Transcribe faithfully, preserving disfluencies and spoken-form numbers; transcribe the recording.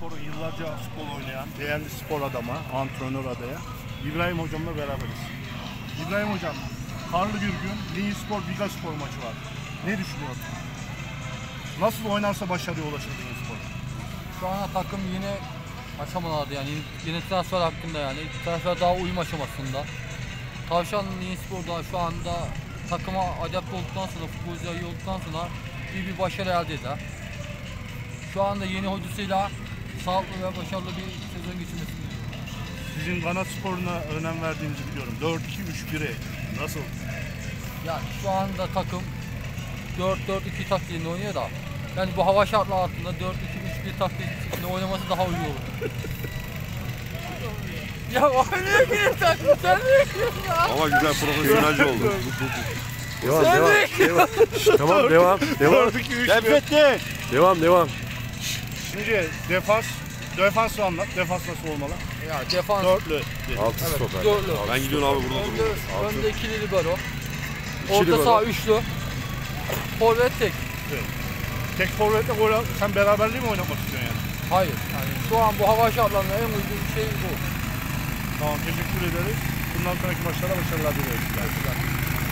Sporu yıllarca futbol oynayan, değerli spor adamı, antrenör adaya İbrahim Hocam'la beraberiz. İbrahim Hocam, karlı bir gün Linyi Spor Biga Spor maçı var. Ne düşünüyorsun? Nasıl oynarsa başarıya ulaşır Linyi Spor? Şu an takım yeni aşamalarda, yani yeni transfer hakkında, yani transfer daha uyum aşamasında. Tavşan Linyi Spor'da şu anda takıma adapte olduktan sonra, futbolcular iyi olduktan sonra iyi bir başarı elde eder. Şu anda yeni hocasıyla sağlıklı ve başarılı bir sezon geçirmesini diliyorum. Sizin kanat sporuna önem verdiğinizi biliyorum. dört iki üç bire nasıl? Yani şu anda takım dört dört iki taktiğinde oynuyor da, yani bu hava şartları altında dört iki üç bir taktiğinde oynaması daha iyi olur. Ya o niye giriyorsun? Sen niye giriyorsun ya? Ama güzel profesyonelce oldu. Devam, devam, devam. Tamam, devam, devam. dört iki üç bir. Nefretli. Devam, devam. Şimdi defans, defansı anlat. Defans nasıl olmalı? Ya defans Dörtlü. Altı evet, stoper. dörtlü. Ben gidiyorum abi, burada Önde, duruyorum. önde ikili libero. İki Orta libero. saha üçlü. Forvet tek. Tek forvetle gol al- sen beraberliği mi oynamak istiyorsun yani? Hayır. Yani şu an bu hava şartlarında en uygun şey bu. Tamam, teşekkür ederiz. Bundan sonraki maçlara başarılar dileriz.